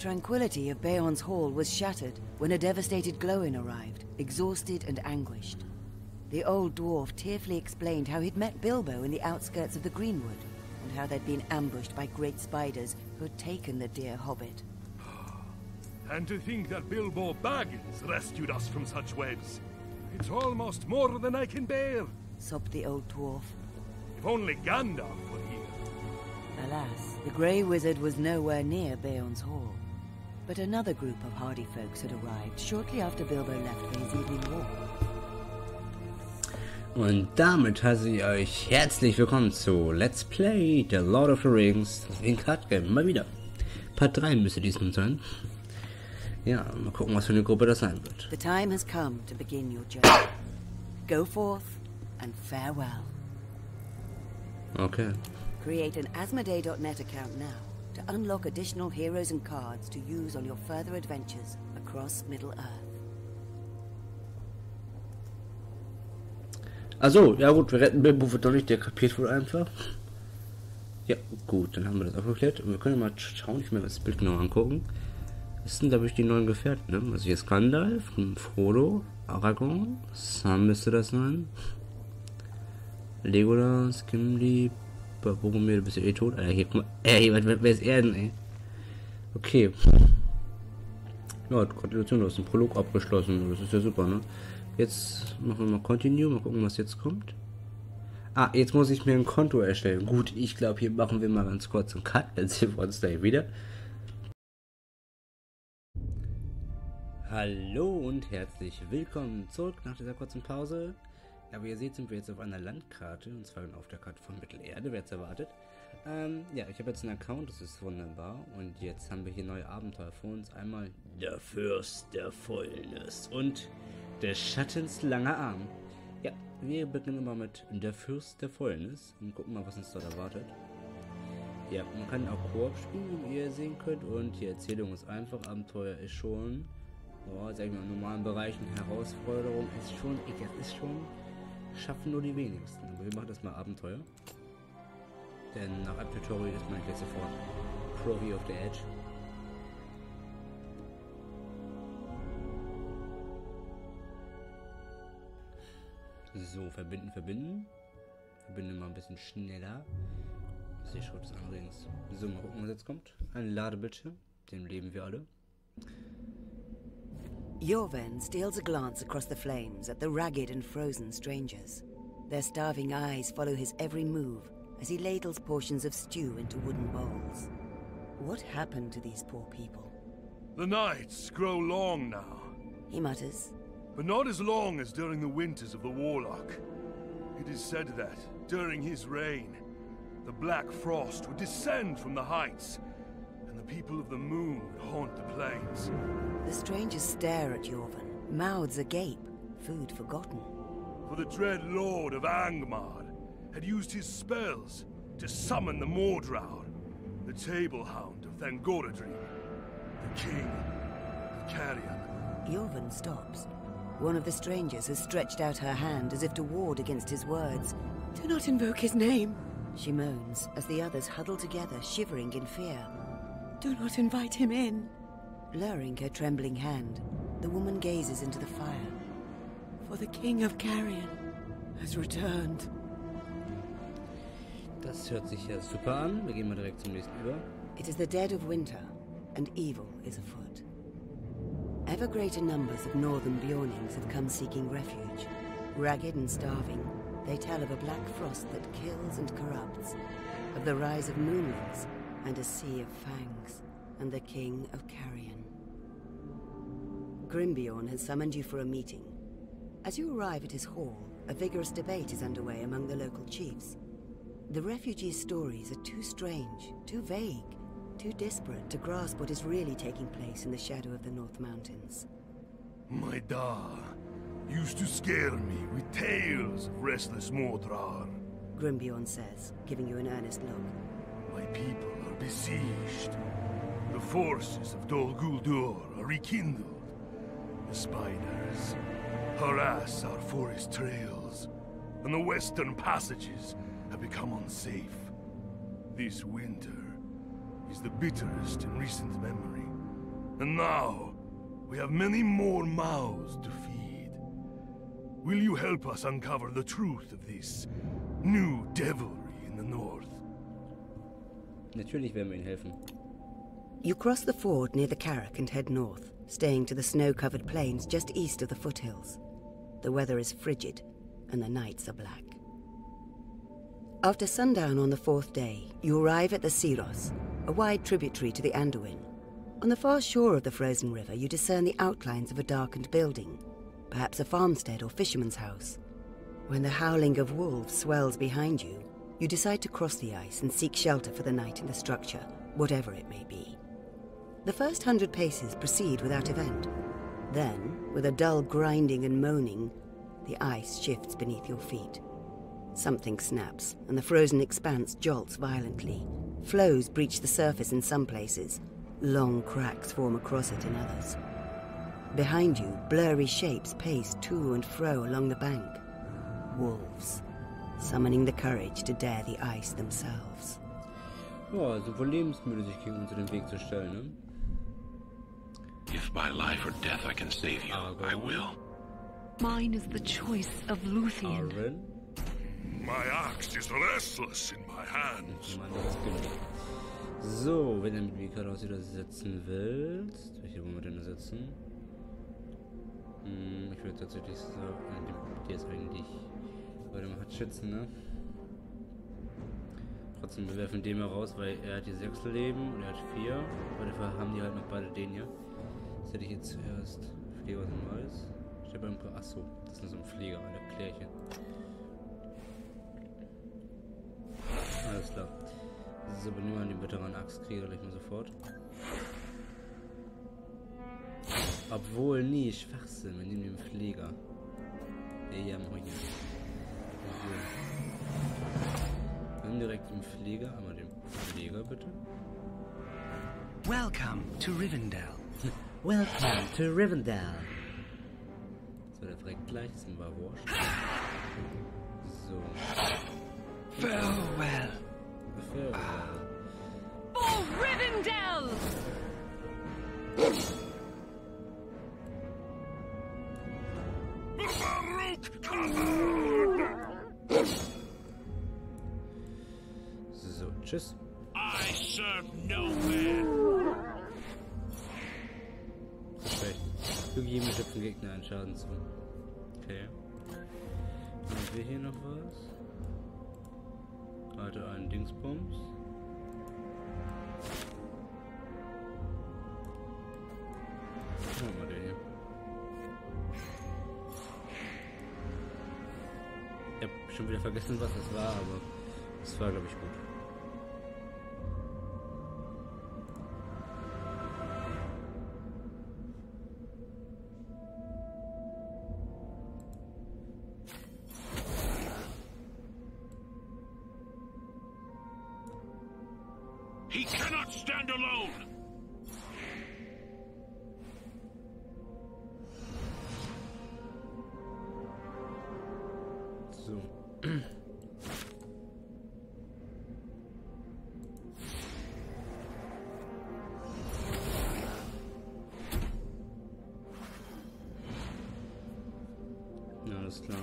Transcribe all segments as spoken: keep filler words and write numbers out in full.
tranquility of Beorn's hall was shattered when a devastated Glowin arrived, exhausted and anguished. The old dwarf tearfully explained how he'd met Bilbo in the outskirts of the Greenwood, and how they'd been ambushed by great spiders who had taken the dear hobbit. And to think that Bilbo Baggins rescued us from such webs. It's almost more than I can bear, sobbed the old dwarf. If only Gandalf were here. Alas, the Grey Wizard was nowhere near Beorn's hall. But another group of hardy folks had arrived shortly after Bilbo left for his evening walk. Und damit heiße ich euch herzlich willkommen zu Let's Play The Lord of the Rings in Card Game. Mal wieder. Part drei müsste diesmal sein. Ja, mal gucken, was für eine Gruppe das sein wird. The time has come to begin your journey. Go forth and farewell. Okay. Create an Asmodee dot net account now to unlock additional heroes and cards to use on your further adventures across Middle-earth. Also, ja gut, wir retten Bilbo wird doch nicht, der kapiert wohl einfach. Ja, gut, dann haben wir das aufgeklärt. Und wir können mal schauen, ich will mir das Bild genau angucken. Das sind, glaube ich, die neuen Gefährten, ne? Also hier ist Gandalf, Frodo, Aragorn, Sam müsste das sein. Legolas, Gimli, Boromir, du bist ja eh tot. Alter, hier, guck mal. Ey, wer, wer ist er denn, ey? Okay. Ja, Gratulation, du hast den Prolog abgeschlossen. Das ist ja super, ne? Jetzt machen wir mal Continue, mal gucken, was jetzt kommt. Ah, jetzt muss ich mir ein Konto erstellen. Gut, ich glaube, hier machen wir mal ganz kurz einen Cut. Dann sehen wir uns gleich wieder. Hallo und herzlich willkommen zurück nach dieser kurzen Pause. Ja, wie ihr seht, sind wir jetzt auf einer Landkarte, und zwar auf der Karte von Mittelerde, wer es erwartet. Ähm, ja, ich habe jetzt einen Account, das ist wunderbar. Und jetzt haben wir hier neue Abenteuer vor uns. Einmal der Fürst der Fäulnis und des Schattens langer Arm. Ja, wir beginnen mal mit der Fürst der Fäulnis und gucken mal, was uns dort erwartet. Ja, man kann auch Koop spielen, wie ihr sehen könnt. Und die Erzählung ist einfach, Abenteuer ist schon... Oh, sag ich mal, in normalen Bereichen Herausforderung ist schon, ich, das ist schon, schaffen nur die wenigsten. Aber wir machen das mal Abenteuer. Denn nach einem Tutorial ist man gleich sofort Profi auf der Edge. So, verbinden, verbinden. Verbinden mal ein bisschen schneller. Sehschritt ist allerdings. So, mal gucken, was jetzt kommt. Ein Ladebildschirm, dem leben wir alle. Yorven steals a glance across the flames at the ragged and frozen strangers. Their starving eyes follow his every move as he ladles portions of stew into wooden bowls. What happened to these poor people? The nights grow long now. He mutters. But not as long as during the winters of the Warlock. It is said that, during his reign, the Black Frost would descend from the heights, and the people of the moon would haunt the plains. The strangers stare at Yorvan, mouths agape, food forgotten. For the dread Lord of Angmar had used his spells to summon the Mordraur, the Table Hound of Thangorodrim, the King of Carrion. Yorvan stops. One of the strangers has stretched out her hand as if to ward against his words. "Do not invoke his name," she moans, as the others huddle together, shivering in fear. "Do not invite him in." Lowering her trembling hand, the woman gazes into the fire. "For the King of Carrion has returned." Das hört sich ja super an. Wir gehen mal direkt zum nächsten über. It is the dead of winter, and evil is afoot. Ever greater numbers of northern Bjornings have come seeking refuge. Ragged and starving, they tell of a black frost that kills and corrupts, of the rise of moonlings and a sea of fangs, and the King of Carrion. Grimbeorn has summoned you for a meeting. As you arrive at his hall, a vigorous debate is underway among the local chiefs. The refugees' stories are too strange, too vague, too disparate to grasp what is really taking place in the shadow of the North Mountains. My da used to scare me with tales of restless Mordrar. Grimbeorn says, giving you an earnest look. My people are besieged. The forces of Dol Guldur are rekindled. The spiders harass our forest trails, and the western passages have become unsafe. This winter is the bitterest in recent memory. And now, we have many more mouths to feed. Will you help us uncover the truth of this new devilry in the north? Natürlich werden wir Ihnen helfen. You cross the ford near the Carrack and head north, staying to the snow-covered plains just east of the foothills. The weather is frigid, and the nights are black. After sundown on the fourth day, you arrive at the Siros, a wide tributary to the Anduin. On the far shore of the frozen river, you discern the outlines of a darkened building, perhaps a farmstead or fisherman's house. When the howling of wolves swells behind you, you decide to cross the ice and seek shelter for the night in the structure, whatever it may be. The first hundred paces proceed without event. Then, with a dull grinding and moaning, the ice shifts beneath your feet. Something snaps, and the frozen expanse jolts violently. Floes breach the surface in some places. Long cracks form across it in others. Behind you, blurry shapes pace to and fro along the bank. Wolves, summoning the courage to dare the ice themselves. Ja, sind wohl lebensmüde, sich gegen uns in den Weg zu stellen, ne? If by life or death I can save you, Aragorn. I will. Mine is the choice of Luthien. Arwen. My axe is restless in my hands. Mann, das ist genug. So, wenn du mit Mikaros wieder setzen willst. Welche wollen wir denn setzen? Hm, ich würde tatsächlich sagen, der ist eigentlich. Warte mal, hat Schützen, ne? Trotzdem, wir werfen den mal raus, weil er hat die sechs Leben und er hat vier. Aber dafür haben die halt noch beide den hier. Das hätte ich jetzt zuerst. Flieger aus dem Weiß. Steht beim. Achso, das ist so ein Flieger, ein Klärchen. Alles klar. So, aber nehmen wir den Veteran Axtkrieger gleich mal sofort. Obwohl, nie, Schwachsinn, wir nehmen den Flieger. Ja, ja, mach ich nicht. Wir nehmen direkt den Flieger, einmal den Flieger bitte. Welcome to Rivendell. Welcome to Rivendell. So, der direkt gleich, das sind wir wurscht. So. Farewell. Farewell. For Rivendell! So, tschüss. I serve no man. Perfekt. Füge jedem geschützten Gegner einen Schaden zu. Okay. Haben wir hier noch was? Halte einen Dingsbums. Machen wir den hier. Ich hab schon wieder vergessen, was das war, aber es war, glaube ich, gut. He cannot stand alone. So. Ja, alles klar.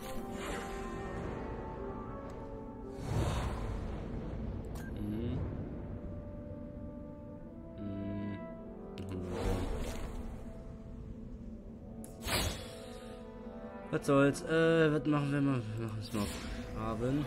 Mhm. Mhm. Was soll's? Äh, was machen wir mal? Wir machen es mal auf Abend.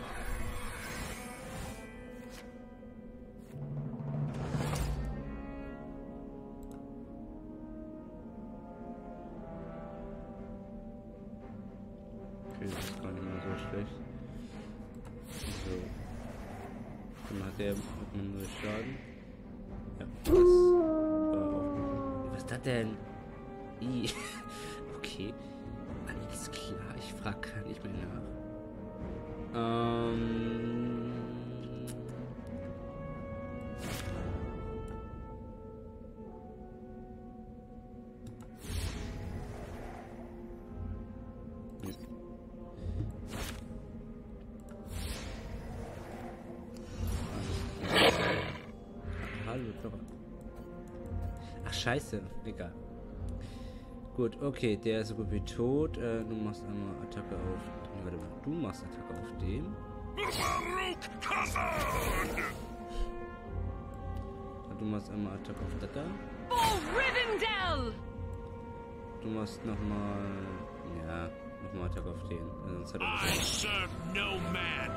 Okay, das ist gar nicht mehr so schlecht. So. Dann hat der hat man nur Schaden. Ja, das war auch. Was ist das denn? I. Okay. Alles klar, ich frag gar nicht mehr nach. Ähm. Hallo, Körper. Ach, scheiße. Egal. Gut, okay, der ist so gut wie tot. Äh, du machst einmal Attacke auf... Nee, warte mal. Du machst Attacke auf den. Und du machst einmal Attacke auf das da. For Rivendell! Du machst nochmal... Ja, nochmal Attacke auf den. Sonst hat er I serve no man.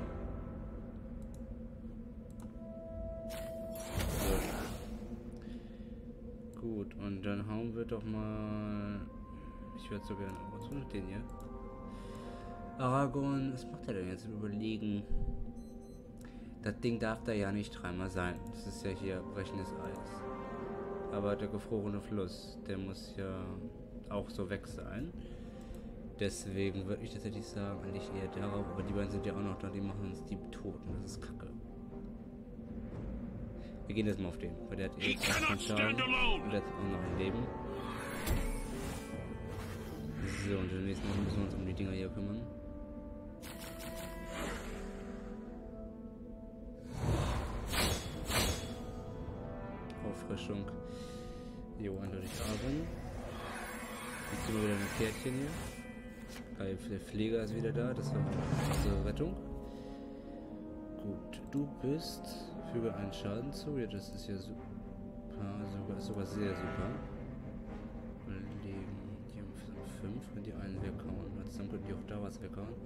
Gut, und dann hauen wir doch mal... Ich würde so gerne... Was mit den hier? Aragorn, was macht er denn jetzt? Überlegen. Das Ding darf da ja nicht dreimal sein. Das ist ja hier brechendes Eis. Aber der gefrorene Fluss, der muss ja auch so weg sein. Deswegen würde ich tatsächlich sagen, eigentlich eher darauf. Aber die beiden sind ja auch noch da, die machen uns die Toten. Das ist kacke. Wir gehen jetzt mal auf den, weil der hat eh achtzehn Schaden und der hat auch noch ein Leben. So, und in der nächsten Runde müssen wir uns um die Dinger hier kümmern. Auffrischung. Jo, eindeutig Aaron. Jetzt sind wir wieder ein Pferdchen hier. Weil der Pfleger ist wieder da, das war unsere Rettung. Gut, du bist... Füge einen Schaden zu. Ja, das ist ja super. Sogar, sogar sehr super. Überlegen. Die haben fünf. Können die einen weghauen? Dann können die auch da was weghauen.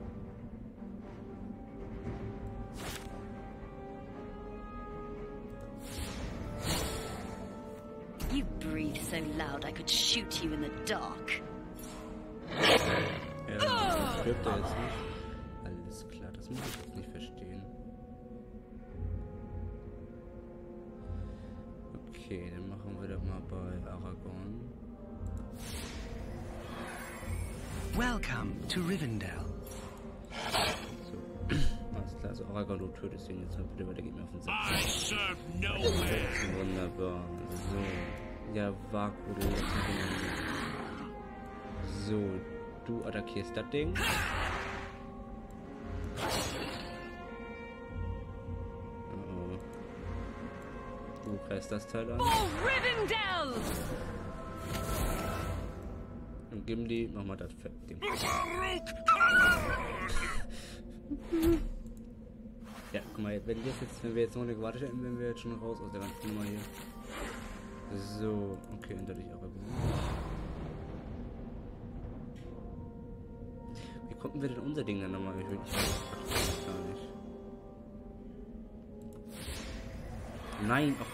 You breathe so loud I could shoot you in the dark. Ja, das stirbt er jetzt nicht. Alles klar, das muss ich jetzt nicht verstehen. Okay, dann machen wir doch mal bei Aragorn. Welcome to Rivendell. So, alles klar, so Aragorn, du tötest ihn jetzt mal bitte, weil der geht mir auf den Sack. I serve no man. Wunderbar. So, ja, Vaku, du lässt mich in- So, du attackierst das Ding. Du greifst das Teil an. For Rivendell! Und Gimli, mach mal das Ding. Ja, guck mal, wenn, das jetzt, wenn wir jetzt noch nicht gewartet hätten, wären wir jetzt schon raus aus der ganzen Nummer hier. So, okay, hinter dich aber gut. Wie konnten wir denn unser Ding dann nochmal? Ich weiß es gar nicht. Nein, oh.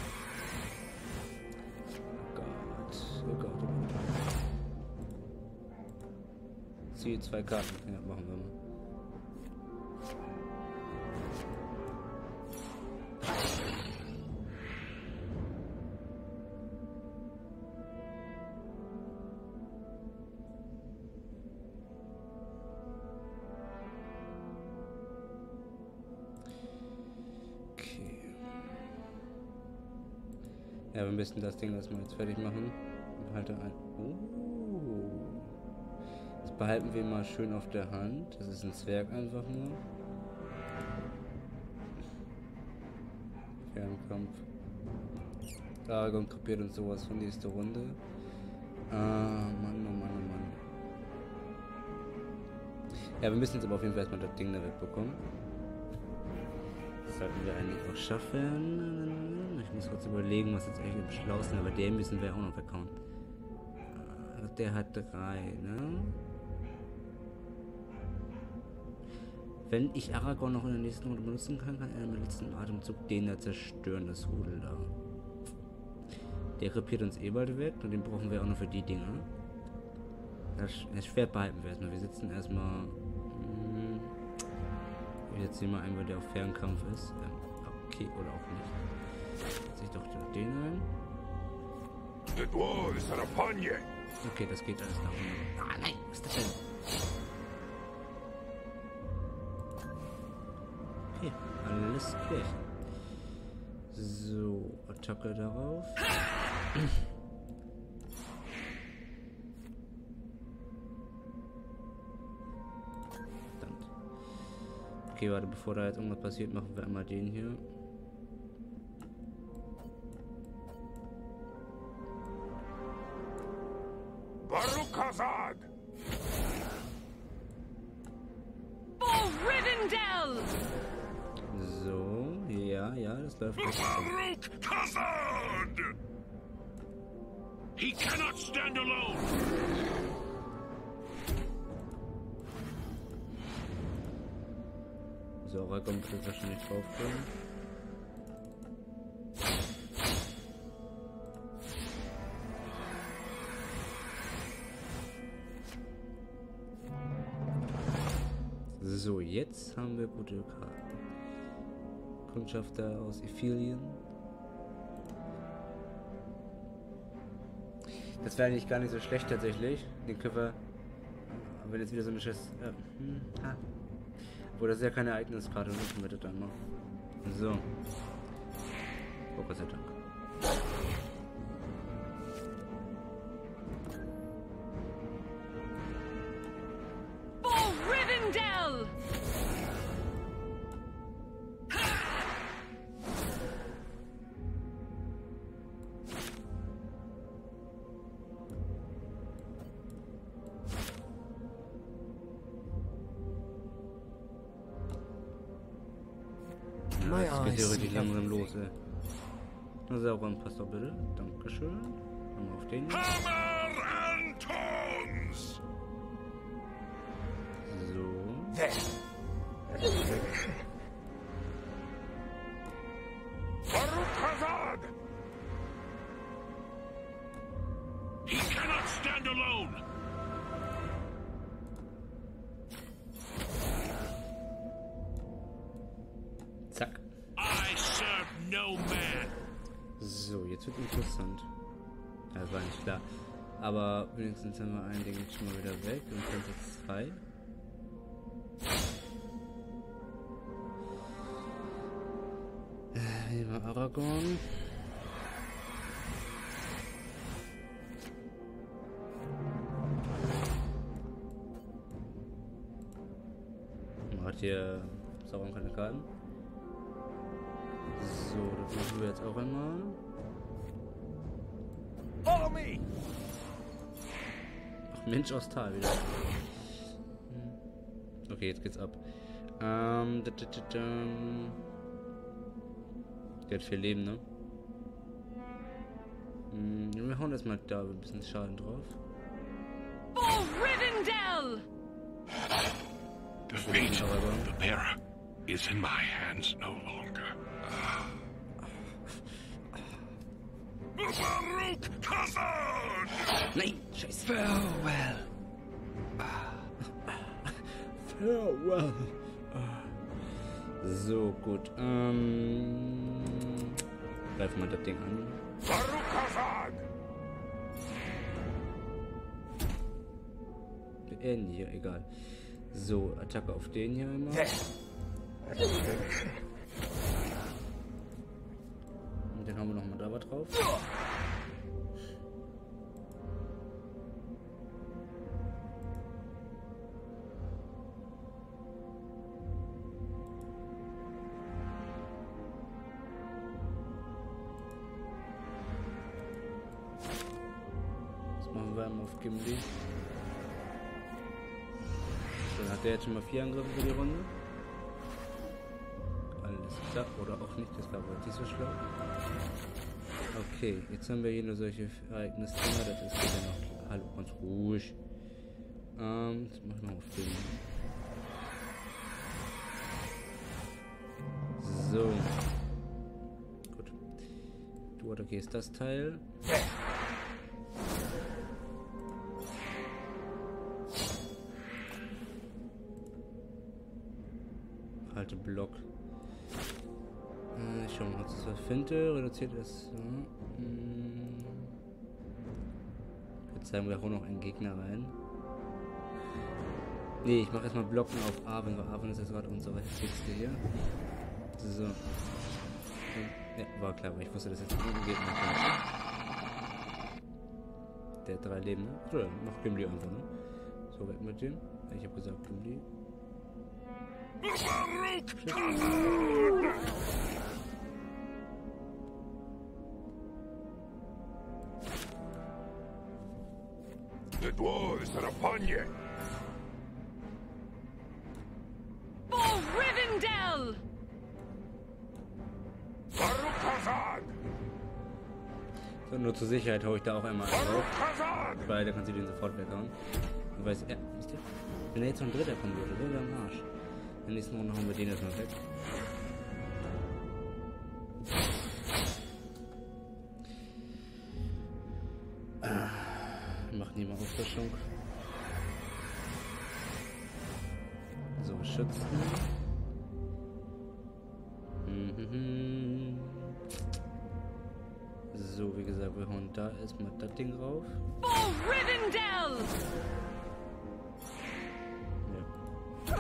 Oh Gott, oh Gott, oh Gott. Ziehe zwei Karten, ja, machen wir mal. Ja, wir müssen das Ding erstmal jetzt fertig machen. Halte ein. Oh. Das behalten wir mal schön auf der Hand. Das ist ein Zwerg einfach nur. Fernkampf. Aragorn kopiert uns sowas von nächste Runde. Ah, Mann, oh Mann, oh Mann. Ja, wir müssen jetzt aber auf jeden Fall erstmal das Ding da wegbekommen. Das sollten wir eigentlich auch schaffen. Ich muss kurz überlegen, was jetzt eigentlich am schlausten ist, aber den müssen wir auch noch weghauen. Der hat drei, ne? Wenn ich Aragorn noch in der nächsten Runde benutzen kann, kann er im letzten Atemzug den da zerstören, das Rudel da. Der krepiert uns eh bald weg und den brauchen wir auch noch für die Dinger. Das, das Schwert behalten wir erstmal. Wir sitzen erstmal. Hm, ich setze hier mal ein, weil der auf Fernkampf ist. Ähm, okay, oder auch nicht. Setze ich doch den ein. The dwarves are upon you. Okay, das geht alles nach unten. Ah nein, was ist das denn? Okay, alles klar. So, Attacke darauf. Verdammt. Okay, warte, bevor da jetzt irgendwas passiert, machen wir einmal den hier. For Rivendell! So, ja, ja, das läuft. Baruch Khazad! He cannot stand alone! So, Aragorn wird wahrscheinlich drauf gehen. So, jetzt haben wir gute Karten. Kundschafter aus Ithilien. Das wäre eigentlich gar nicht so schlecht tatsächlich. Den können wir. Aber jetzt wieder so eine Scheiß. Äh, hm, ha. Obwohl, das ist ja keine Ereigniskarte, nutzen wir das dann noch. So. Oh, Gott sei Dank. For Rivendell! Ja, jetzt geht hier richtig langsam los, ey. Na, Sauron, passt doch bitte. Dankeschön. Haben wir auf den. Hammer and Tongs! So. Baruch Khazad! He cannot stand alone! Zack. I serve no man! So, jetzt wird interessant. Ja, war nicht klar. Aber wenigstens haben wir ein Ding schon mal wieder weg. Und dann sind jetzt zwei. Äh, hier war Aragorn. Man hat hier Sauron keine Karten. So, das machen wir jetzt auch einmal. Follow me! Ach, Mensch aus Tal wieder. Hm. Okay, jetzt geht's ab. Ähm, da, da, da, da. Der hat viel Leben, ne? Hm, wir hauen erstmal da ein bisschen Schaden drauf. For Rivendell! The fate of the bearer is in my hands no longer. Baruch Khazad! Nein, scheiße. Farewell. Farewell. So, gut. Ähm. Greifen wir das Ding an. Baruch Khazad! Äh, hier, egal. So, Attacke auf den hier immer. Und den haben wir nochmal da drauf. Das machen wir einmal auf Gimli. Dann hat der jetzt schon mal vier Angriffe für die Runde. Alles klar, oder auch nicht, das war wohl nicht so schlau. Okay, jetzt haben wir hier nur solche Ereignisdinger, das ist wieder noch. Hallo, ganz ruhig. Ähm, jetzt machen wir auf den. So. Gut. Du attackierst das Teil. Halte Block. Äh, ich schau mal, was das was Finte. Reduziert es. So. Hm. Jetzt zeigen wir auch noch einen Gegner rein. Nee, ich mache erstmal Blocken auf Arwen, weil Arwen ist jetzt gerade unsere heftigste hier. So. Ja, war klar, aber ich wusste, dass jetzt ein Gegner kommt. Der hat drei Leben, ne? So, ja, mach Gimli einfach, ne? So, weg mit dem. Ich habe gesagt, Gimli. Baruch Khazad! The dwarves are upon you. For Rivendell! So, nur zur Sicherheit hau ich da auch einmal drauf. Weil da kannst du den sofort weghauen. Du weißt, ja, wisst ihr? Wenn da jetzt noch ein dritter kommen würde, wäre der am Arsch. In der nächsten Runde hauen wir den jetzt noch weg. Ah, macht niemand Auffrischung. So, schützen. Mhm. So, wie gesagt, wir hauen da erstmal das Ding rauf. For Rivendell! Ja.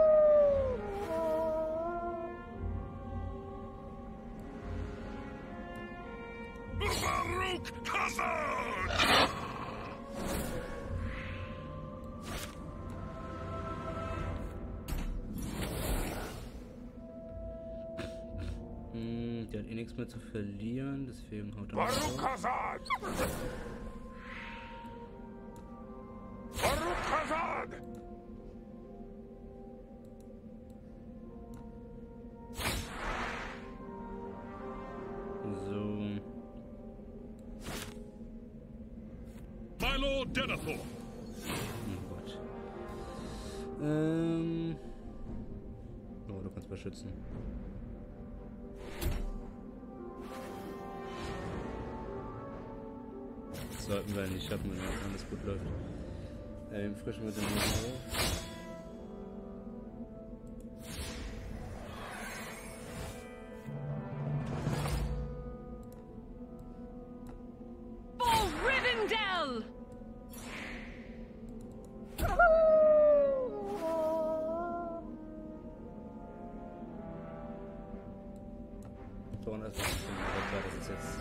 Baruch Khazad! Hm, der hat eh nichts mehr zu verlieren, deswegen haut er Baruch raus. Khazad! Baruch Khazad! So. My Lord Denethor! Oh Gott. Ähm. Oh, du kannst beschützen. Das sollten wir nicht schaffen, wenn alles gut läuft. Ähm, frischen wir den mal auf. For Rivendell! So, und erstmal das ist jetzt.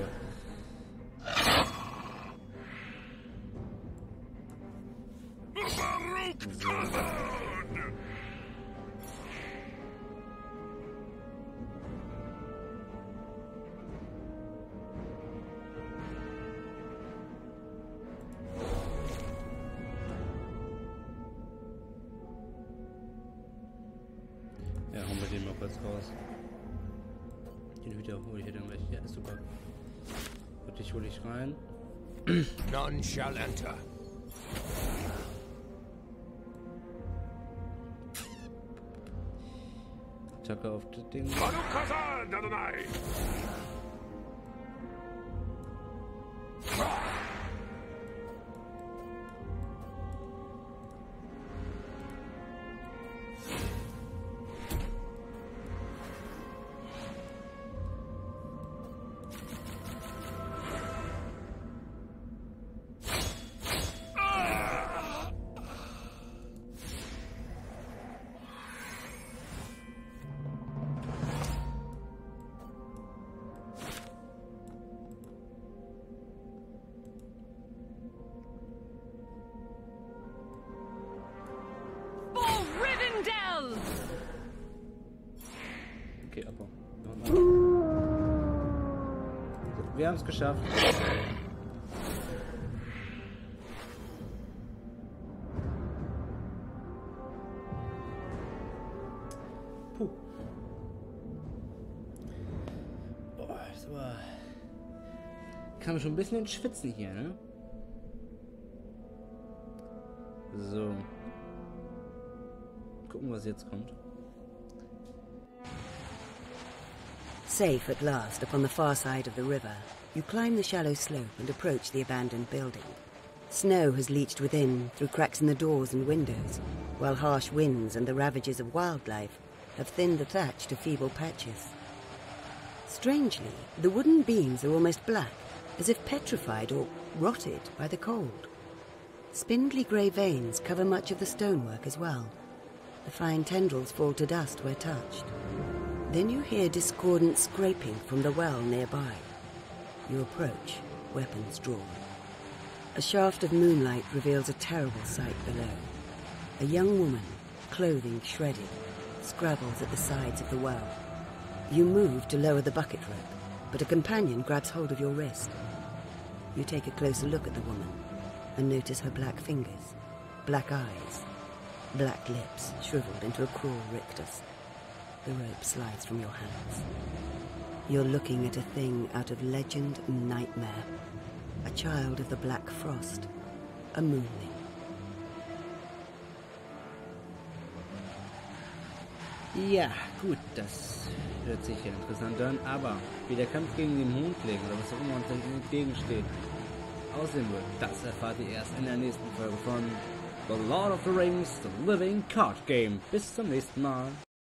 Baruch Khazad! Ja, hauen wir den mal kurz raus. Den Hüter hole ich hier dann gleich. Ja, ist super. Und dich hole ich rein. None shall enter. Attacke auf das Ding. Baruch Khazad, Adonai! For Rivendell! Okay, Abbau. So, wir haben es geschafft. Puh. Boah, das war... Kam schon ein bisschen ins Schwitzen hier, ne? So. Gucken, was jetzt kommt. Safe at last upon the far side of the river, you climb the shallow slope and approach the abandoned building. Snow has leached within through cracks in the doors and windows, while harsh winds and the ravages of wildlife have thinned the thatch to feeble patches. Strangely, the wooden beams are almost black, as if petrified or rotted by the cold. Spindly grey veins cover much of the stonework as well. The fine tendrils fall to dust where touched. Then you hear discordant scraping from the well nearby. You approach, weapons drawn. A shaft of moonlight reveals a terrible sight below. A young woman, clothing shredded, scrabbles at the sides of the well. You move to lower the bucket rope, but a companion grabs hold of your wrist. You take a closer look at the woman. and notice her black fingers, black eyes, black lips shriveled into a cruel rictus. The rope slides from your hands. You're looking at a thing out of legend and nightmare. A child of the Black Frost. A moonling. Ja, gut, das hört sich ja interessant an, aber wie der Kampf gegen den Mondling oder was auch immer uns entgegensteht aussehen wird, das erfahrt ihr erst in der nächsten Folge von The Lord of the Rings, The Living Card Game. Bis zum nächsten Mal.